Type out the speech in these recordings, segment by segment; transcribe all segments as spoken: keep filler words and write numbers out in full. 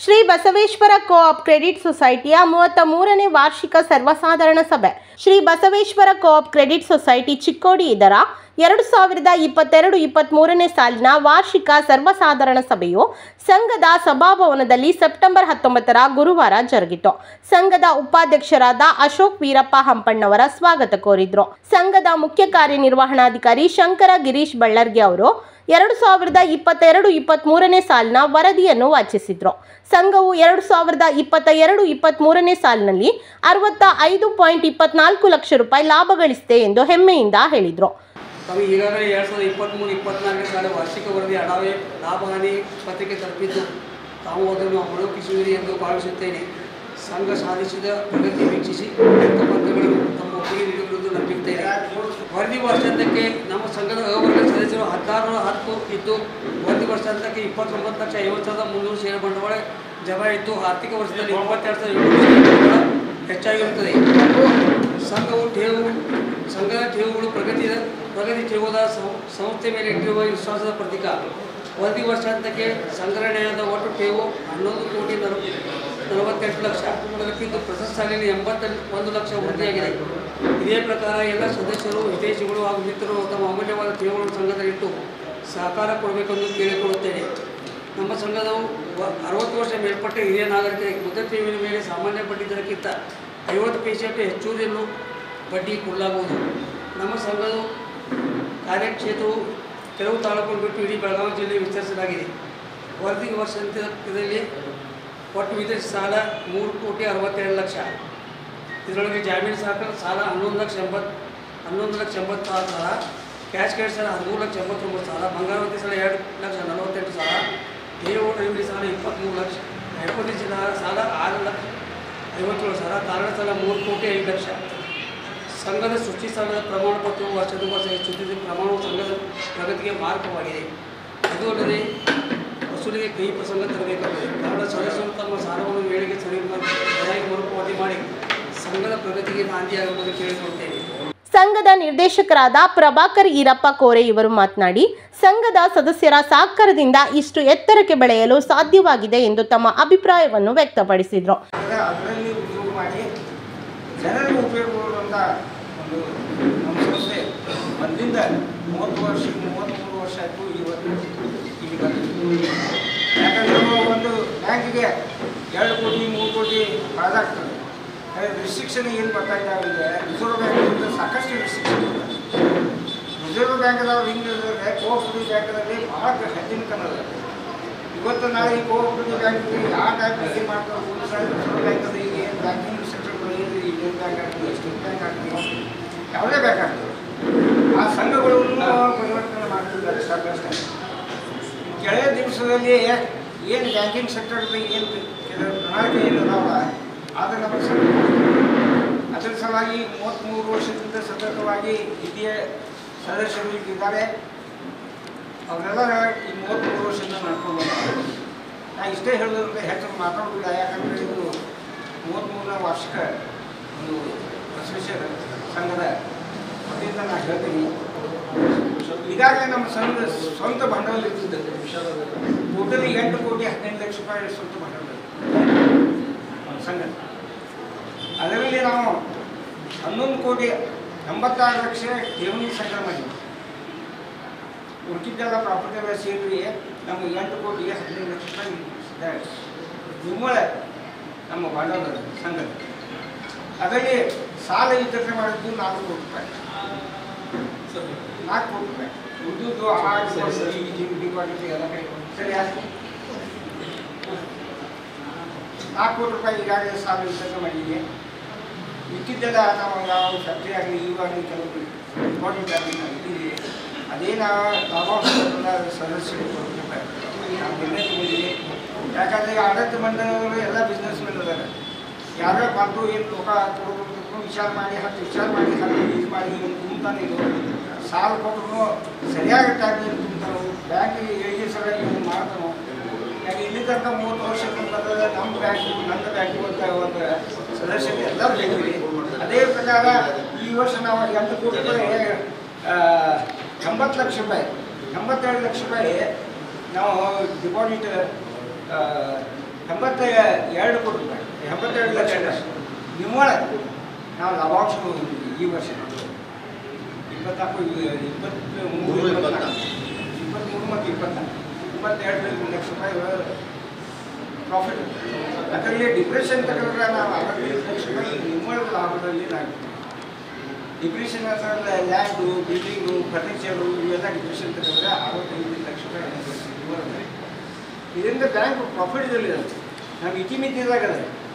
Shri Basaveshwara co-op credit ಸೊಸೈಟಿಯ ಮೂವತ್ತ ಮೂರನೇ ವಾರ್ಷಿಕ ಸರ್ವಸಾಧಾರಣ ಸಭೆ Shri Basaveshwara co-op credit society Chikkodi ಇದರ ಎರಡು ಸಾವಿರದ ಇಪ್ಪತ್ತೆರಡು ಇಪ್ಪತ್ತ್ಮೂರನೇ ಸಾಲಿನ ವಾರ್ಷಿಕ ಸರ್ವಸಾಧಾರಣ ಸಭೆಯು ಸಂಘದ ಸಭಾಭವನದಲ್ಲಿ ಸೆಪ್ಟೆಂಬರ್ ಹತ್ತೊಂಬತ್ತರ ಗುರುವಾರ ಜರುಗಿತು. ಸಂಘದ ಉಪಾಧ್ಯಕ್ಷರಾದ ಅಶೋಕ್ ವೀರಪ್ಪ ಹಂಪಣ್ಣವರ ಸ್ವಾಗತ ಕೋರಿದ್ರು. ಸಂಘದ ಮುಖ್ಯ ಕಾರ್ಯನಿರ್ವಹಣಾಧಿಕಾರಿ ಶಂಕರ ಗಿರೀಶ್ ಬಳ್ಳರ್ಗಿ ಅವರು ಎರಡು ಸಾವಿರದ ಇಪ್ಪತ್ತೆರಡು ಇಪ್ಪತ್ತ್ಮೂರನೇ ಸಾಲಿನ ವರದಿಯನ್ನು ವಾಚಿಸಿದ್ರು. ಸಂಘವು ಎರಡು ಸಾವಿರದ ಇಪ್ಪತ್ತ ಎರಡು ಇಪ್ಪತ್ತ್ಮೂರನೇ ಸಾಲಿನಲ್ಲಿ ಅರವತ್ತ ಐದು ಪಾಯಿಂಟ್ ಇಪ್ಪತ್ನಾಲ್ಕು ಲಕ್ಷ ರೂಪಾಯಿ ಲಾಭ ಗಳಿಸಿದೆ ಎಂದು ಹೆಮ್ಮೆಯಿಂದ ಹೇಳಿದರು. ತಾವು ಈಗಾಗಲೇ ಎರಡು ಸಾವಿರದ ಇಪ್ಪತ್ತ್ಮೂರು ಇಪ್ಪತ್ತ್ನಾಲ್ಕನೇ ಸಾಲ ವಾರ್ಷಿಕ ವರದಿ ಅಡಾವೆ ಲಾಭಹಾನಿ ಪತ್ರಿಕೆ ತಲುಪಿದ್ದು ತಾವು ಅದನ್ನು ಅವಲೋಕಿಸುವಿರಿ ಎಂದು ಭಾವಿಸುತ್ತೇನೆ. ಸಂಘ ಸಾಧಿಸಿದ ಪ್ರಗತಿ ವೀಕ್ಷಿಸಿ ಪತ್ರಗಳು ತಮ್ಮ ಒಪ್ಪಿಗೆ ನೀಡುವುದು ನಂಬಿದ್ದೇನೆ. ವರದಿ ವರ್ಷಾಂತಕ್ಕೆ ನಮ್ಮ ಸಂಘದ ಅವರ್ಗ ಸದಸ್ಯರು ಹದಿನಾರು ಹತ್ತು ಇದ್ದು ವರದಿ ವರ್ಷಾಂತಕ್ಕೆ ಇಪ್ಪತ್ತೊಂಬತ್ತು ಲಕ್ಷ ಐವತ್ತು ಸಾವಿರದ ಮುನ್ನೂರು ಷೇರು ಬಂಡವಾಳ ಜಮಾ ಇತ್ತು. ಆರ್ಥಿಕ ವರ್ಷದಲ್ಲಿ ಇಪ್ಪತ್ತೆರಡು ಸಾವಿರದ ಏಳ್ನೂರು ಹೆಚ್ಚಾಗಿರುತ್ತದೆ. ಸಂಘವು ಠೇವು ಸಂಘದ ಠೇವುಗಳು ಪ್ರಗತಿ ಪ್ರಗತಿ ಠೇವುದ ಸಂಸ್ಥೆ ಮೇಲೆ ಇಟ್ಟಿರುವ ವಿಶ್ವಾಸದ ಪ್ರತೀಕ. ವರದಿ ವರ್ಷಾಂತಕ್ಕೆ ಸಂಗ್ರಹಣೆಯಾದ ಒಟ್ಟು ಠೇವು ಹನ್ನೊಂದು ಕೋಟಿ ನಲವತ್ತೆಂಟು ಲಕ್ಷ ತಲುಪಿದ್ದು ಪ್ರಸಕ್ತ ಸಾಲಿನ ಎಂಬತ್ತ ಒಂದು ಲಕ್ಷ ವೃದ್ಧಿಯಾಗಿದೆ. ಇದೇ ಪ್ರಕಾರ ಎಲ್ಲ ಸದಸ್ಯರು ಹಿತೈಷಿಗಳು ಹಾಗೂ ಮಿತ್ರರು ತಮ್ಮ ಅಮೂಲ್ಯವಾದ ಠೇವುಗಳನ್ನು ಸಂಘದಲ್ಲಿಟ್ಟು ಸಹಕಾರ ಕೊಡಬೇಕೆಂದು ಕೇಳಿಕೊಳ್ಳುತ್ತೇನೆ. ನಮ್ಮ ಸಂಘದವು ಅರವತ್ತು ವರ್ಷ ಮೇಲ್ಪಟ್ಟ ಹಿರಿಯ ನಾಗರಿಕರಿಗೆ ಮುದ್ದೆ ಠೇವಿನ ಮೇಲೆ ಸಾಮಾನ್ಯ ಬಡ್ಡಿ ದರಕ್ಕಿಂತ ಐವತ್ತು ಪೈಸೆಯಷ್ಟು ಹೆಚ್ಚುವುದನ್ನು ಬಡ್ಡಿ ಕೊಡಲಾಗುವುದು. ನಮ್ಮ ಸಂಘದ ಕಾರ್ಯಕ್ಷೇತ್ರವು ಕೆಲವು ತಾಲೂಕುಗಳು ಬಿಟ್ಟು ಇಡೀ ಬೆಳಗಾವಿ ಜಿಲ್ಲೆ ವಿಸ್ತರಿಸಲಾಗಿದೆ. ವರದಿ ವರ್ಷಾಂತ್ಯದಲ್ಲಿ ಒಟ್ಟು ವಿದೇಶಿ ಸಾಲ ಮೂರು ಕೋಟಿ ಅರವತ್ತೆರಡು ಲಕ್ಷ. ಇದರೊಳಗೆ ಜಾಮೀನು ಸಹಕಾರ ಸಾಲ ಹನ್ನೊಂದು ಲಕ್ಷ ಎಂಬತ್ತು ಹನ್ನೊಂದು ಲಕ್ಷ ಎಂಬತ್ತಾರು ಸಾವಿರ, ಕ್ಯಾಶ್ ಕ್ರೆಡಿಟ್ ಸಾಲ ಹದಿಮೂರು ಲಕ್ಷ ಎಂಬತ್ತೊಂಬತ್ತು ಸಾವಿರ, ಬಂಗಾರವತಿ ಸಾಲ ಎರಡು ಲಕ್ಷ ನಲವತ್ತೆಂಟು ಸಾವಿರ, ಠೇವು ಠೇವಣಿ ಸಾಲ ಇಪ್ಪತ್ತ್ಮೂರು ಲಕ್ಷ, ಎಫ್ಡಿ ಸಾಲ ಆರು ಲಕ್ಷ ಐವತ್ತೇಳು ಸಾವಿರ, ತಾರಣ ಸಾಲ ಮೂರು ಕೋಟಿ ಐದು ಲಕ್ಷ. ಸಂಘದ ಸೃಷ್ಟಿ ಸಾಲದ ಪ್ರಮಾಣ ಪತ್ರವು ವರ್ಷದ ವರ್ಷ ಹೆಚ್ಚುತ್ತಿದ್ದ ಪ್ರಮಾಣವು ಸಂಘದ ಪ್ರಗತಿಗೆ ಮಾರಕವಾಗಿದೆ. ಅದು ಅಲ್ಲದೆ ವಸೂಲಿಗೆ ಕೈ ಪ್ರಸಂಗ ತರಬೇಕಾಗಿದೆ. ಕಾರಣ ಸದಸ್ಯರು ತಮ್ಮ ಸಾಲವನ್ನು ವೇಳೆಗೆ ಸರಿ ಸರಿಯಾಗಿ ಮರುಪಾವತಿ ಮಾಡಿ ಸಂಘದ ಪ್ರಗತಿಗೆ ನಾಂದಿಯಾಗುವುದು ಕೇಳಿಕೊಳ್ತೇವೆ. ಸಂಘದ ನಿರ್ದೇಶಕರಾದ ಪ್ರಭಾಕರ್ ಈರಪ್ಪ ಕೋರೆ ಇವರು ಮಾತನಾಡಿ, ಸಂಘದ ಸದಸ್ಯರ ಸಹಕಾರದಿಂದ ಇಷ್ಟು ಎತ್ತರಕ್ಕೆ ಬೆಳೆಯಲು ಸಾಧ್ಯವಾಗಿದೆ ಎಂದು ತಮ್ಮ ಅಭಿಪ್ರಾಯವನ್ನು ವ್ಯಕ್ತಪಡಿಸಿದರು. ಜನರಿಗೆ ಉಪಯೋಗವಾಗುವಂಥ ಒಂದು ನಮ್ಮ ಸಂಸ್ಥೆ ಮೊದಲಿಂದ ಮೂವತ್ತು ವರ್ಷ ಮೂವತ್ತ್ಮೂರು ವರ್ಷ ಆಯಿತು ಇವತ್ತು ಇಲ್ಲಿ ಬಂದು. ಯಾಕಂದರೆ ಒಂದು ಬ್ಯಾಂಕಿಗೆ ಎರಡು ಕೋಟಿ ಮೂರು ಕೋಟಿ ಬಾದಾಗ್ತದೆ. ರಿಸ್ಟ್ರಿಕ್ಷನ್ ಏನು ಬರ್ತಾ ಇದ್ದಾವೆ ಅಂದರೆ ರಿಸರ್ವ್ ಬ್ಯಾಂಕಿಂದ ಸಾಕಷ್ಟು ರಿಸ್ಟ್ರಿಕ್ಷನ್ ಇದೆ. ರಿಸರ್ವ್ ಬ್ಯಾಂಕ್ದವ್ರು ಹಿಂಗಿದ್ರೆ ಕೋಆಪರೇಟಿವ್ ಬ್ಯಾಂಕ್ನಲ್ಲಿ ಭಾಳ ಹೆಚ್ಚಿನ ಕನ್ನಡ. ಇವತ್ತು ನಾಳೆ ಈ ಕೋಆಪರೇಟಿವ್ ಬ್ಯಾಂಕಿಗೆ ಯಾವ ಟೈಪ್ ಏನು ಮಾಡ್ತಾರೆ ರಿಸರ್ವ್ ಬ್ಯಾಂಕಲ್ಲಿ ಈಗ ಏನು ಬ್ಯಾಂಕಿಂಗ್ ಸೆಕ್ಟರ್ ಇಂಡಿಯನ್ ಬ್ಯಾಂಕ್ ಆಗ್ತದೆ, ಸ್ಟೇಟ್ ಬ್ಯಾಂಕ್ ಆಗ್ತದೆ, ಯಾವುದೇ ಬ್ಯಾಂಕ್ ಆಗ್ತದೆ, ಆ ಸಂಘಗಳನ್ನು ಪರಿವರ್ತನೆ ಮಾಡ್ತಿದ್ದಾರೆ ಸಾಕಷ್ಟು. ಕೆಳೆಯ ದಿವಸದಲ್ಲಿ ಏನು ಬ್ಯಾಂಕಿಂಗ್ ಸೆಕ್ಟರ್ದಲ್ಲಿ ಏನು ಪ್ರಣಾಳಿಕೆ ಏನು ಅದಾವ ಆದರೆ ನಮ್ಮ ಸಂಘ ಅದರ ಸಲುವಾಗಿ ಮೂವತ್ತ್ಮೂರು ವರ್ಷದಿಂದ ಸತತವಾಗಿ ಹಿರಿಯ ಸದಸ್ಯರು ಇದ್ದಾರೆ. ಅವರೆಲ್ಲ ಈ ಮೂವತ್ತ್ಮೂರು ವರ್ಷದಿಂದ ನಡ್ಕೊಂಡು ನಾ ಇಷ್ಟೇ ಹೇಳೋದ್ರಿಂದ ಹೆಚ್ಚು ಮಾತಾಡೋದಿಲ್ಲ. ಯಾಕಂದರೆ ಇದು ಮೂವತ್ತ್ಮೂರನೇ ವಾರ್ಷಿಕ ಒಂದು ಬಸವೇಶ್ವರ ಸಂಘದ ವತಿಯಿಂದ ನಾನು ಹೇಳ್ತೀನಿ. ಈಗಾಗಲೇ ನಮ್ಮ ಸಂಘದ ಸ್ವಂತ ಬಂಡವಾಳ ಇರ್ತದೆ. ಟೋಟಲಿ ಎಂಟು ಕೋಟಿ ಹದಿನೈದು ಲಕ್ಷ ರೂಪಾಯಿ ಸ್ವಂತ ಬಂಡವಾಳ ಸಂಘ. ಅದರಲ್ಲಿ ನಾವು ಹನ್ನೊಂದು ಕೋಟಿ ಎಂಬತ್ತಾರು ಲಕ್ಷ ಠೇವಣಿ ಸಂಗ್ರಹ ಮಾಡಿದ್ವಿ. ಉಳಿದಿದ್ದೆಲ್ಲ ಪ್ರಾಪರ್ಟಿ ಎಲ್ಲ ಸೇರಿ ನಮಗೆ ಎಂಟು ಕೋಟಿ ಹದಿನೈದು ಲಕ್ಷ ರೂಪಾಯಿ ನಿಮ್ಮಳ ನಮ್ಮ ಬಂಡವಾಳ ಸಂಘದ. ಅದರಲ್ಲಿ ಸಾಲ ವಿತರಣೆ ಮಾಡಿದ್ದು ನಾಲ್ಕು ಕೋಟಿ ರೂಪಾಯಿ ನಾಲ್ಕು ಕೋಟಿ ರೂಪಾಯಿ ಉಳಿದು ಡಿಪಾಸಿಟ್ ಎಲ್ಲ ಕೈ ಸರಿ ಆಯ್ತು. ನಾಲ್ಕು ಕೋಟಿ ರೂಪಾಯಿ ಈಗಾಗಲೇ ಸಾಲ ವಿತರಣೆ ಮಾಡಿದ್ವಿ. ಮಿಕ್ಕಿದ್ದೆಲ್ಲ ನಾವು ಯಾವ ಫ್ಯಾಕ್ಟ್ರಿ ಆಗಲಿ ಈವಾಗಲೂ ಕೆಲವು ಇಂಪಾರ್ಟೆಂಟ್ ಆಗಲಿ ಇದ್ದೀವಿ. ಅದೇನು ಲಾಭಾಂಶ ಸದಸ್ಯರು ಕೊಡ್ತಾರೆ ನಾವು ಬೆಲೆ ತಗೊಂಡಿದ್ದೀವಿ. ಯಾಕಂದರೆ ಆಡಳಿತ ಮಂಡಳಿಯವರು ಎಲ್ಲ ಬಿಸ್ನೆಸ್ ಮೆನ್ ಅದಾರೆ. ಯಾವ್ಯಾವ ಬಂದು ಏನು ರೊಕ್ಕ ಕೊಡಬೇಕು ವಿಚಾರ ಮಾಡಿ ಹತ್ತು ವಿಚಾರ ಮಾಡಿ ಹತ್ತು ಯೂಸ್ ಮಾಡಿ ಇವನು ತುಂಬ್ತಾನೆ. ಇದು ಸಾಲ ಕೊಟ್ಟರು ಸರಿಯಾಗಿ ಟೈಮಿಗೆ ತುಂಬ್ತಾನೆ. ಬ್ಯಾಂಕಿಗೆ ಏಳಿಗೆ ಸಲ ಇವನು ಮಾಡ್ತಾನೋ. ಯಾಕೆ ಇಲ್ಲಿ ತನಕ ಮೂವತ್ತು ವರ್ಷ ಬಂದರೆ ನಮ್ಮ ಬ್ಯಾಂಕು ನನ್ನ ಬ್ಯಾಂಕು ಅಂತ ಒಂದು ಸದಸ್ಯತೆ ಎಲ್ಲರೂ ಹೇಳಿದ್ವಿ. ಅದೇ ಪ್ರಕಾರ ಈ ವರ್ಷ ನಾವು ಎಂಟು ಕೋಟಿ ರೂಪಾಯಿ ಎಂಬತ್ತು ಲಕ್ಷ ರೂಪಾಯಿ ಎಂಬತ್ತೆರಡು ಲಕ್ಷ ರೂಪಾಯಿ ನಾವು ಡಿಪಾಸಿಟ್ ಎಂಬತ್ತ ಎರಡು ಕೋಟಿ ರೂಪಾಯಿ ಎಂಬತ್ತೆರಡು ಲಕ್ಷ ನಿಮ್ಮೊಳ ನಾವು ಲಾಭಾಂಶ ಈ ವರ್ಷ ಇಪ್ಪತ್ನಾಲ್ಕು ಇಪ್ಪತ್ತು ಮೂರು ಇಪ್ಪತ್ನಾಲ್ಕು ಇಪ್ಪತ್ತ್ಮೂರು ಮತ್ತು ಇಪ್ಪತ್ನಾಲ್ಕು ಇಪ್ಪತ್ತೆರಡು ಲಕ್ಷ ರೂಪಾಯಿ ಪ್ರಾಫಿಟ್. ಅದರಲ್ಲಿ ಡಿಪ್ರೆಷನ್ ತಗೊಂಡ್ರೆ ನಾವು ಅರವತ್ತೈದು ಲಕ್ಷ ರೂಪಾಯಿ ನಿಮ್ಮೊಳ ಲಾಭದಲ್ಲಿ ನಾವು ಡಿಪ್ರೆಷನ್ ಅಂತಂದ್ರೆ ಲ್ಯಾಂಡು ಬಿಲ್ಡಿಂಗು ಫರ್ನಿಚರು ಇವೆಲ್ಲ ಡಿಪ್ರೆಷನ್ ತಗೊಂಡ್ರೆ ಅರವತ್ತೈದು ಲಕ್ಷ ರೂಪಾಯಿ. ಇದರಿಂದ ಬ್ಯಾಂಕ್ ಪ್ರಾಫಿಟ್ದಲ್ಲಿರುತ್ತೆ. ನಮ್ಗೆ ಇತಿಮಿತಿದಾಗದ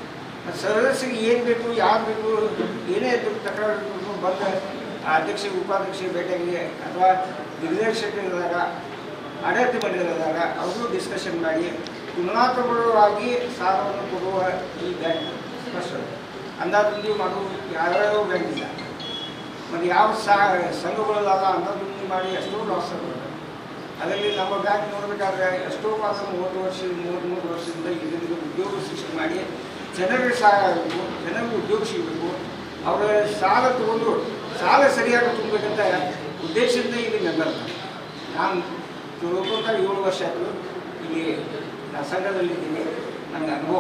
ಸದಸ್ಯರಿಗೆ ಏನು ಬೇಕು ಯಾರು ಬೇಕು ಏನೇ ದುಡ್ಡು ತಗೊಳ್ಬೇಕು ಬಂದ ಅಧ್ಯಕ್ಷ ಉಪಾಧ್ಯಕ್ಷ ಭೇಟಿಯಾಗಿ ಅಥವಾ ನಿರ್ದೇಶಕರಿದ್ದಾಗ ಆಡಳಿತ ಮಂಡಳಿದಾಗ ಅವರು ಡಿಸ್ಕಷನ್ ಮಾಡಿ ತುಲನಾತ್ಮಕವಾಗಿ ಸಾಲವನ್ನು ಕೊಡುವ ಈ ಬ್ಯಾಂಕ್ ಸ್ಪಷ್ಟ ಅಂದಾಜು ಮಾಡೋದು ಯಾವ್ಯಾವ ಬ್ಯಾಂಕ್ ಇಲ್ಲ. ಮತ್ತು ಯಾವ ಸಾ ಸಂಘಗಳಾದ ಅಂದಾಜು ಮಾಡಿ ಎಷ್ಟೋ ಲಾಸ್ ಆಗುತ್ತೆ. ಅದರಲ್ಲಿ ನಮ್ಮ ಬ್ಯಾಂಕ್ ನೋಡಬೇಕಾದ್ರೆ ಎಷ್ಟೋ ಮಾತ್ರ ಮೂವತ್ತು ವರ್ಷ ಮೂವತ್ತ್ಮೂರು ವರ್ಷದಿಂದ ಇದರಿಂದ ಉದ್ಯೋಗ ಸೃಷ್ಟಿ ಮಾಡಿ ಜನರಿಗೆ ಸಹಾಯ ಆಗಬೇಕು, ಜನರಿಗೆ ಉದ್ಯೋಗ ಸಿಗಬೇಕು. ಅವರ ಸಾಲ ತಗೊಂಡು ಸಾಲ ಸರಿಯಾಗಿ ತುಂಬಬೇಕಂತ ಉದ್ದೇಶದಿಂದ ಇಲ್ಲಿ ಮೆಂಬರ್. ನಾನು ತಿಳ್ಕೊಂತ ಏಳು ವರ್ಷ ಆಯಿತು ಇಲ್ಲಿ ನಾನು ಸಂಘದಲ್ಲಿದ್ದೀನಿ, ನನಗೆ ಅನುಭವ.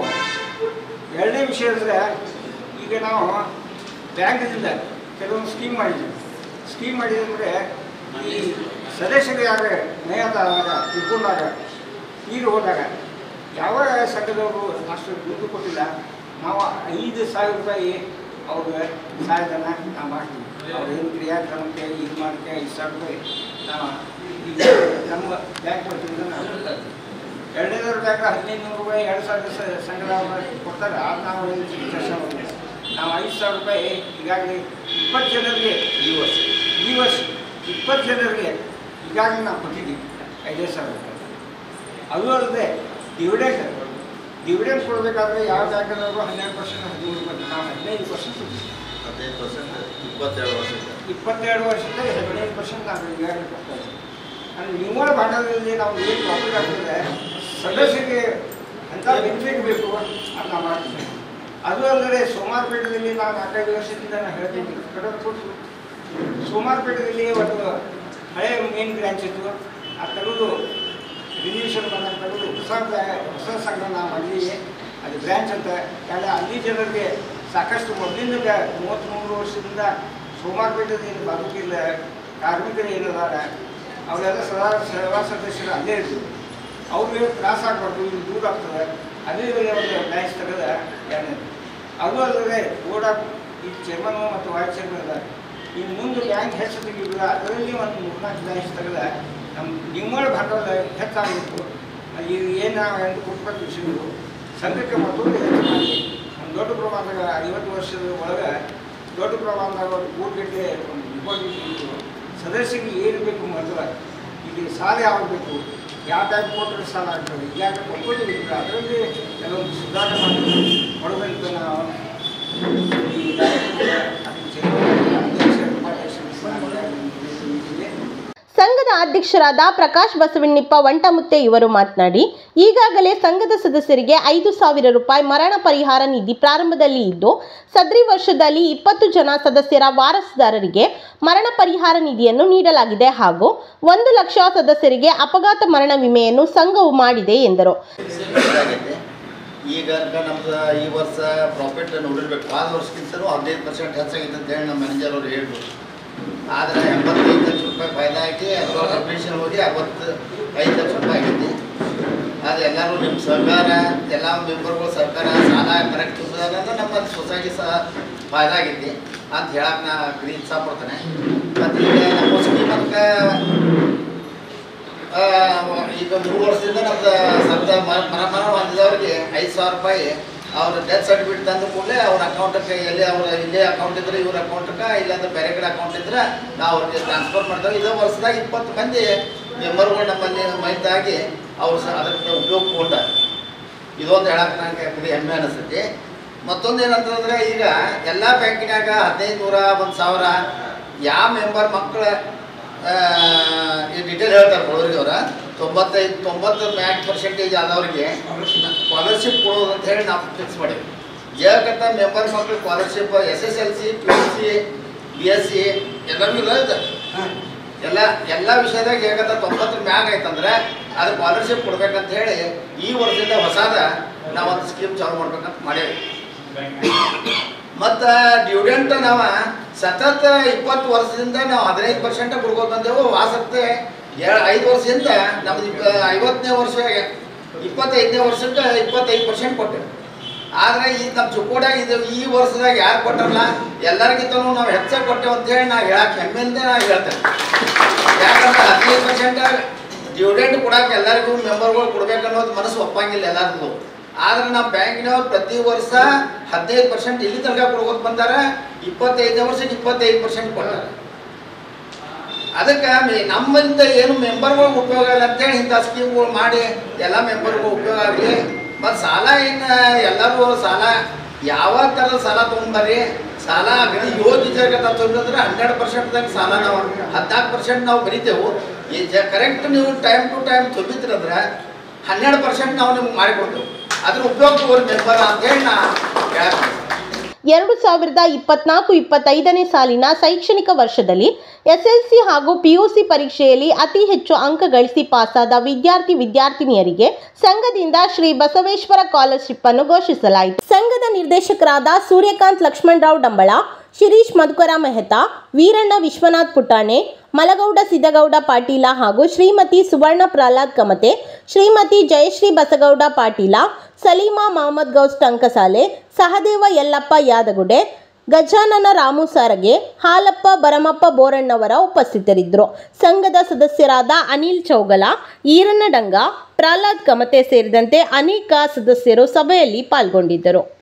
ಎರಡನೇ ವಿಷಯ ಅಂದರೆ ಈಗ ನಾವು ಬ್ಯಾಂಕ್ದಿಂದ ಕೆಲವೊಂದು ಸ್ಕೀಮ್ ಮಾಡಿದ್ವಿ. ಸ್ಕೀಮ್ ಮಾಡಿದಂದರೆ ಈ ಸದಸ್ಯರು ಯಾರ ನೇಯದಾದಾಗ ತಿಳ್ಕೊಂಡಾಗ ನೀರು ಹೋದಾಗ ಯಾವ ಸಂಘದವರು ಅಷ್ಟು ದುಡ್ಡು ಕೊಟ್ಟಿಲ್ಲ, ನಾವು ಐದು ಸಾವಿರ ರೂಪಾಯಿ ಅವ್ರಿಗೆ ಸಹಾಯಧನ ನಾವು ಮಾಡ್ತೀವಿ. ಅವ್ರು ಏನು ಕ್ರಿಯಾಕ್ರಮಕ್ಕೆ ಇದು ಮಾಡೋಕ್ಕೆ ಐದು ಸಾವಿರ ರೂಪಾಯಿ ನಾವು ಈಗ ನಮ್ಮ ಬ್ಯಾಂಕ್ ಕೊಡ್ತೀವಿ ನಾವು ಕೊಡ್ತಾರೆ. ಎರಡನೇದವ್ರ ಬ್ಯಾಂಕ್ ಹದಿನೈದು ನೂರು ರೂಪಾಯಿ ಎರಡು ಸಾವಿರ ಸಂಘದವ್ರು ಕೊಡ್ತಾರೆ. ಅದು ನಾವು ಚರ್ಚೆ ಮಾಡ್ತೀವಿ. ನಾವು ಐದು ಸಾವಿರ ರೂಪಾಯಿ ಈಗಾಗಲೇ ಇಪ್ಪತ್ತು ಜನರಿಗೆ ಈ ವರ್ಷ ಈ ವರ್ಷ ಇಪ್ಪತ್ತು ಜನರಿಗೆ ಈಗಾಗಲೇ ನಾವು ಕೊಟ್ಟಿದ್ದೀವಿ ಐದೈದು ಸಾವಿರ ರೂಪಾಯಿ. ಅದು ಅಲ್ಲದೆ ಡಿವಿಡೆಂಟ್ ಡಿವಿಡೆಂಟ್ ಕೊಡಬೇಕಾದ್ರೆ ಯಾವ ಬ್ಯಾಂಕಲ್ಲೂ ಹನ್ನೆರಡು ಪರ್ಸೆಂಟ್ ಹದಿಮೂರು ಪರ್ಸೆಂಟ್ ನಾವು ಹದಿನೈದು ಪರ್ಸೆಂಟ್ ಕೊಡ್ತೀವಿ. ಹದಿನೈದು ಪರ್ಸೆಂಟ್ ಇಪ್ಪತ್ತೆರಡು ವರ್ಷದಿಂದ ಇಪ್ಪತ್ತೆರಡು ವರ್ಷದಿಂದ ಹದಿನೈದು ಪರ್ಸೆಂಟ್ ನಾವು ಈಗಾಗಲೇ ಕೊಡ್ತಾ ಇದ್ದೀವಿ. ಅಂದರೆ ನಿವ್ವಳ ಭಾಗದಲ್ಲಿ ನಾವು ಏನು ಪ್ರಾಫಿಟ್ ಆಗ್ತದೆ ಸದಸ್ಯರಿಗೆ ಅಂಥ ಬೆನಿಫಿಟ್ ಬೇಕು ಅಂತ ನಾವು ಮಾಡ್ತೀವಿ. ಅದು ಅಲ್ಲದೆ ಸೋಮಾರಪೇಟೆಯಲ್ಲಿ ನಾವು ನಾಲ್ಕೈದು ವರ್ಷದಿಂದ ನಾನು ಹೇಳ್ತೀನಿ ಕಡಲು ಕೊಟ್ಟು ಸೋಮಾರಪೇಟೆಯಲ್ಲಿ ಒಂದು ಹಳೆಯ ಮೇನ್ ಬ್ರ್ಯಾಂಚ್ ಇತ್ತು. ಆ ತೆಗೆದು ರಿನ್ಯೂಷನ್ ಬಂದಾಗ ತೆಗೆದು ಹೊಸ ಹೊಸ ಸಂಘ ನಾವು ಮಾಡಿದ್ದೀವಿ. ಅದು ಬ್ರ್ಯಾಂಚ್ ಅಂತ ಯಾಕಂದರೆ ಅಲ್ಲಿ ಜನರಿಗೆ ಸಾಕಷ್ಟು ಮೊದಲಿಂದ ಮೂವತ್ತ್ಮೂರು ವರ್ಷದಿಂದ ಸೋಮಾರಪೇಟೆಯಲ್ಲಿ ಬದುಕಿಲ್ಲ ಕಾರ್ಮಿಕರು ಏನಿದಾರ ಅವರೆಲ್ಲ ಸದಾ ಸೇವಾ ಸದಸ್ಯರು ಅಲ್ಲೇ ಇರ್ತೀವಿ. ಅವ್ರಿಗೆ ತ್ರಾಸ ಆಗಬಾರ್ದು, ಇಲ್ಲಿ ದೂರ ಆಗ್ತದೆ. ಅದೇ ಒಂದು ಬ್ರ್ಯಾಂಚ್ ತೆಗೆದ ಎರಡನೇ. ಅದು ಅಲ್ಲದೆ ಬೋರ್ಡ್ ಆಫ್ ಈ ಚೇರ್ಮನ್ ಮತ್ತು ವೈಸ್ ಚೇರ್ಮನ್ ಇದ್ದಾರೆ. ಈ ಮುಂದೆ ಬ್ಯಾಂಕ್ ಹೆಚ್ಚು ತೆಗಿಲ್ಲ, ಅದರಲ್ಲಿ ಒಂದು ಮೂರ್ನಾಲ್ಕು ಬ್ಯಾಂಕ್ ತೆಗೆದ ನಮ್ಮ ನಿಮ್ಮಳ ಬಂಡವಾಳ ಹೆಚ್ಚಾಗಬೇಕು. ಈಗ ಏನು ಎಂದು ಕೊಟ್ಟ ವಿಷಯಗಳು ಸಂಘಕ್ಕೆ ಮತ್ತೊಂದು ಹೆಚ್ಚು ಮಾಡಿ ಒಂದು ದೊಡ್ಡ ಪ್ರಮಾಣದಾಗ ಐವತ್ತು ವರ್ಷದ ಒಳಗೆ ದೊಡ್ಡ ಪ್ರಮಾಣದಾಗ ಒಂದು ಕೋಟಿಗಟ್ಟಲೆ ಒಂದು ಡಿಪಾಸಿಟ್ ಸದಸ್ಯರಿಗೆ ಏನು ಬೇಕು ಮೊದಲು ಇಲ್ಲಿ ಸಾಲ ಯಾವಾಗ ಬೇಕು, ಯಾವ ಟೈಪ್ ಕೊಟ್ಟರೆ ಸಾಲ ಆಗ್ತದೆ, ಯಾಕೆ ಕೊಟ್ಕೊಳ್ತೀವಿ ಅದರಲ್ಲಿ ಕೆಲವೊಂದು ಸುಧಾರಣೆ ಮಾಡಿ ಕೊಡಬೇಕು. ನಾವು ಈ ಸಂಘದ ಅಧ್ಯಕ್ಷರಾದ ಪ್ರಕಾಶ್ ಬಸವಣ್ಣಿಪ್ಪ ವಂಟಮುತ್ತೆ ಇವರು ಮಾತನಾಡಿ, ಈಗಾಗಲೇ ಸಂಘದ ಸದಸ್ಯರಿಗೆ ಐದು ಸಾವಿರ ರೂಪಾಯಿ ಮರಣ ಪರಿಹಾರ ನಿಧಿ ಪ್ರಾರಂಭದಲ್ಲಿ ಇದ್ದು, ಸದ್ರಿ ವರ್ಷದಲ್ಲಿ ಇಪ್ಪತ್ತು ಜನ ಸದಸ್ಯರ ವಾರಸುದಾರರಿಗೆ ಮರಣ ಪರಿಹಾರ ನಿಧಿಯನ್ನು ನೀಡಲಾಗಿದೆ ಹಾಗೂ ಒಂದು ಲಕ್ಷ ಸದಸ್ಯರಿಗೆ ಅಪಘಾತ ಮರಣ ವಿಮೆಯನ್ನು ಸಂಘವು ಮಾಡಿದೆ ಎಂದರು. ಈಗ ನಮ್ದು ಈ ವರ್ಷ ಪ್ರಾಫಿಟ್ ನೋಡಿರ್ಬೇಕು. ಆರು ವರ್ಷಕ್ಕಿಂತಲೂ ಹದಿನೈದು ಪರ್ಸೆಂಟ್ ಹೆಚ್ಚಾಗಿದೆ ಅಂತ ಹೇಳಿ ನಮ್ಮ ಮ್ಯಾನೇಜರ್ ಅವರು ಹೇಳಿದ್ರು. ಆದರೆ ಎಂಬತ್ತೈದು ಲಕ್ಷ ರೂಪಾಯಿ ಫೈದಾ ಆಗಿ ಅದರ ರೆಪ್ರೇಷನ್ ಹೋಗಿ ಅರವತ್ತು ಐದು ಲಕ್ಷ ರೂಪಾಯಿ ಆಗೈತಿ. ಅದು ಎಲ್ಲರೂ ನಿಮ್ಮ ಸರ್ಕಾರ ಎಲ್ಲ ಮೆಂಬರ್ಗಳು ಸರ್ಕಾರ ಸಾಲ ಕರೆಕ್ಟ್ ಅಂದ್ರೆ ನಮ್ಮ ಸೊಸೈಟಿ ಸಹ ಫಾಯ್ದಾ ಆಗೈತಿ ಅಂತ ಹೇಳಕ್ಕೆ ನಾ ಗ್ರೀ ಇಷ್ಟಪಡ್ತೇನೆ. ಮತ್ತು ಈಗ ನಮ್ಮ ಸ್ಕೀಮ್ ಅದಕ್ಕೆ ಈಗ ಮೂರು ವರ್ಷದಿಂದ ನಮ್ದು ಸರ್ದ ಮರ ಮರ ಹೊಂದಿದವ್ರಿಗೆ ಐದು ಸಾವಿರ ರೂಪಾಯಿ ಅವ್ರ ಡೆತ್ ಸರ್ಟಿಫಿಕೇಟ್ ತಂದು ಕೂಡಲೇ ಅವ್ರ ಅಕೌಂಟಕ್ಕೆ ಎಲ್ಲಿ ಅವ್ರ ಇಲ್ಲೇ ಅಕೌಂಟ್ ಇದ್ರೆ ಇವ್ರ ಅಕೌಂಟಕ್ಕೆ ಇಲ್ಲಾಂದ್ರೆ ಬೇರೆ ಕಡೆ ಅಕೌಂಟ್ ಇದ್ರೆ ನಾವು ಅವ್ರಿಗೆ ಟ್ರಾನ್ಸ್ಫರ್ ಮಾಡ್ತೇವೆ. ಇದೇ ವರ್ಷದಾಗ ಇಪ್ಪತ್ತು ಮಂದಿ ಮೆಂಬರ್ಗಳು ನಮ್ಮಲ್ಲಿ ಮೈತಾಗಿ ಅವ್ರು ಸಹ ಅದಕ್ಕೆ ಉಪಯೋಗ ಕೊಂಡ. ಇದೊಂದು ಹೇಳಕ್ಕೆ ನನಗೆ ಅಗದಿ ಹೆಮ್ಮೆ ಅನಿಸ್ತೈತಿ. ಮತ್ತೊಂದು ಏನಂತಂದ್ರೆ ಈಗ ಎಲ್ಲ ಬ್ಯಾಂಕಿನಾಗ ಹದಿನೈದು ನೂರ ಒಂದು ಸಾವಿರ ಯಾವ ಮೆಂಬರ್ ಮಕ್ಕಳ ಈ ಡಿಟೇಲ್ ಹೇಳ್ತಾರೆ ಕೊಡೋರಿಗೆ ಅವರ ತೊಂಬತ್ತೈದು ತೊಂಬತ್ತು ಮ್ಯಾಕ್ ಪರ್ಸೆಂಟೇಜ್ ಆದವ್ರಿಗೆ ಸ್ಕಾಲರ್ಶಿಪ್ ಕೊಡೋದು ಅಂತ ಹೇಳಿ ನಾವು ಫಿಕ್ಸ್ ಮಾಡೀವಿ. ಯಾಕಂತ ಮೆಂಬರ್ ಮಕ್ಕಳು scholarship S S L C P S C B S C ಎಲ್ಲರಿಗೂ ಇಲ್ಲ ಇದೆ. ಎಲ್ಲ ಎಲ್ಲ ವಿಷಯದಾಗ ಹೇಗಂತ ತೊಂಬತ್ತರ ಮ್ಯಾಗ ಆಯ್ತಂದ್ರೆ ಅದು ಸ್ಕಾಲರ್ಶಿಪ್ ಕೊಡ್ಬೇಕಂತ ಹೇಳಿ ಈ ವರ್ಷದಿಂದ ಹೊಸಾದ ನಾವೊಂದು ಸ್ಕೀಮ್ ಚಾಲು ಮಾಡ್ಬೇಕಂತ ಮಾಡೇವಿ. ಮತ್ತು ಡ್ಯೂಡೆಂಟ್ ನಾವು ಸತತ ಇಪ್ಪತ್ತು ವರ್ಷದಿಂದ ನಾವು ಹದಿನೈದು ಪರ್ಸೆಂಟ್ ಕೊಡ್ಬೋದು ಬಂದೆವು. ಆಸಕ್ತಿ ಎರಡು ಐದು ವರ್ಷದಿಂದ ನಮ್ದು ಇಪ್ಪ ಐವತ್ತನೇ ವರ್ಷ ಇಪ್ಪತ್ತೈದನೇ ವರ್ಷಕ್ಕೆ ಇಪ್ಪತ್ತೈದು ಪರ್ಸೆಂಟ್ ಕೊಟ್ಟೆವು. ಆದರೆ ಈ ನಮ್ಮ ಚಿಕ್ಕೋಡ್ಯಾಗ ಇದು ಈ ವರ್ಷದಾಗ ಯಾರು ಕೊಟ್ಟರಲ್ಲ ಎಲ್ಲರಿಗಿಂತಲೂ ನಾವು ಹೆಚ್ಚಾಗಿ ಕೊಟ್ಟೆವು ಅಂತೇಳಿ ನಾವು ಹೇಳಕ್ಕೆ ಹೆಮ್ಮೆಯಿಂದ ನಾವು ಹೇಳ್ತೇವೆ. ಯಾಕಂದ್ರೆ ಹದಿನೈದು ಪರ್ಸೆಂಟ್ ಡ್ಯೂಡೆಂಟ್ ಕೊಡಕ್ಕೆ ಎಲ್ಲರಿಗೂ ಮೆಂಬರ್ಗಳು ಕೊಡ್ಬೇಕನ್ನೋದು ಮನಸ್ಸು ಒಪ್ಪಂಗಿಲ್ಲ ಎಲ್ಲರಿಗೂ. ಆದ್ರೆ ನಮ್ಮ ಬ್ಯಾಂಕಿನವ್ರು ಪ್ರತಿ ವರ್ಷ ಹದಿನೈದು ಪರ್ಸೆಂಟ್ ಇಲ್ಲಿ ತನಕ ಕೊಡ್ಬೋದು ಬಂದಾರೆ. ಇಪ್ಪತ್ತೈದನೇ ವರ್ಷಕ್ಕೆ ಇಪ್ಪತ್ತೈದು ಪರ್ಸೆಂಟ್ ಕೊಡ್ತಾರೆ. ಅದಕ್ಕೆ ನಮ್ಮಿಂದ ಏನು ಮೆಂಬರ್ಗಳು ಉಪಯೋಗ ಇಲ್ಲ ಅಂತೇಳಿ ಇಂಥ ಸ್ಕೀಮ್ಗಳು ಮಾಡಿ ಎಲ್ಲ ಮೆಂಬರ್ಗಳು ಉಪಯೋಗ ಆಗಲಿ. ಮತ್ತು ಸಾಲ ಏನು ಎಲ್ಲರೂ ಸಾಲ ಯಾವ ಥರದ ಸಾಲ ತೊಗೊಂಬರ್ರಿ. ಸಾಲ ಅಗದಿ ಯೋಜಿತ ತೊಗೊಂಡ್ರೆ ಹನ್ನೆರಡು ಪರ್ಸೆಂಟ್ದಾಗ ಸಾಲ ನಾವು ಹದಿನಾಲ್ಕು ಪರ್ಸೆಂಟ್ ನಾವು ಬರೀತೇವೆ. ಈ ಜ ಕರೆಕ್ಟ್ ನೀವು ಟೈಮ್ ಟು ಟೈಮ್ ತುಂಬಿದ್ರಂದ್ರೆ ಹನ್ನೆರಡು ಪರ್ಸೆಂಟ್ ನಾವು ನಿಮ್ಗೆ ಮಾಡಿಕೊಡ್ತೇವೆ. ಅದ್ರ ಉಪಯೋಗ ತಗೋರಿ ಮೆಂಬರ್ ಅಂತೇಳಿ ನಾ ಹೇಳ್ತೀನಿ. ಎರಡು ಸಾವಿರದ ಇಪ್ಪತ್ನಾಲ್ಕು ಇಪ್ಪತ್ತೈದನೇ ಸಾಲಿನ ಶೈಕ್ಷಣಿಕ ವರ್ಷದಲ್ಲಿ ಎಸ್ಎಲ್ಸಿ ಹಾಗೂ ಪಿಯುಸಿ ಪರೀಕ್ಷೆಯಲ್ಲಿ ಅತಿ ಹೆಚ್ಚು ಅಂಕ ಗಳಿಸಿ ಪಾಸಾದ ವಿದ್ಯಾರ್ಥಿ ವಿದ್ಯಾರ್ಥಿನಿಯರಿಗೆ ಸಂಘದಿಂದ ಶ್ರೀ ಬಸವೇಶ್ವರ ಸ್ಕಾಲರ್ಶಿಪ್ ಅನ್ನು ಘೋಷಿಸಲಾಯಿತು. ಸಂಘದ ನಿರ್ದೇಶಕರಾದ ಸೂರ್ಯಕಾಂತ್ ಲಕ್ಷ್ಮಣರಾವ್ ಡಂಬಳ, ಶಿರೀಶ್ ಮಧುಕರ ಮೆಹ್ತಾ, ವೀರಣ್ಣ ವಿಶ್ವನಾಥ್ ಪುಟಾಣೆ, ಮಲಗೌಡ ಸಿದ್ದಗೌಡ ಪಾಟೀಲ ಹಾಗೂ ಶ್ರೀಮತಿ ಸುವರ್ಣ ಪ್ರಹ್ಲಾದ್ ಕಮತೆ, ಶ್ರೀಮತಿ ಜಯಶ್ರೀ ಬಸಗೌಡ ಪಾಟೀಲ, ಸಲೀಮಾ ಮಹಮ್ಮದ್ ಗೌಸ್ ಟಂಕಸಾಲೆ, ಸಹದೇವ ಯಲ್ಲಪ್ಪ ಯಾದಗುಡೆ, ಗಜಾನನ ರಾಮು ಸಾರಗೆ, ಹಾಲಪ್ಪ ಭರಮಪ್ಪ ಬೋರಣ್ಣವರ ಉಪಸ್ಥಿತರಿದ್ದರು. ಸಂಘದ ಸದಸ್ಯರಾದ ಅನಿಲ್ ಚೌಗಲ, ಈರಣ್ಣ ಡಂಗ, ಪ್ರಹ್ಲಾದ್ ಕಮತೆ ಸೇರಿದಂತೆ ಅನೇಕ ಸದಸ್ಯರು ಸಭೆಯಲ್ಲಿ ಪಾಲ್ಗೊಂಡಿದ್ದರು.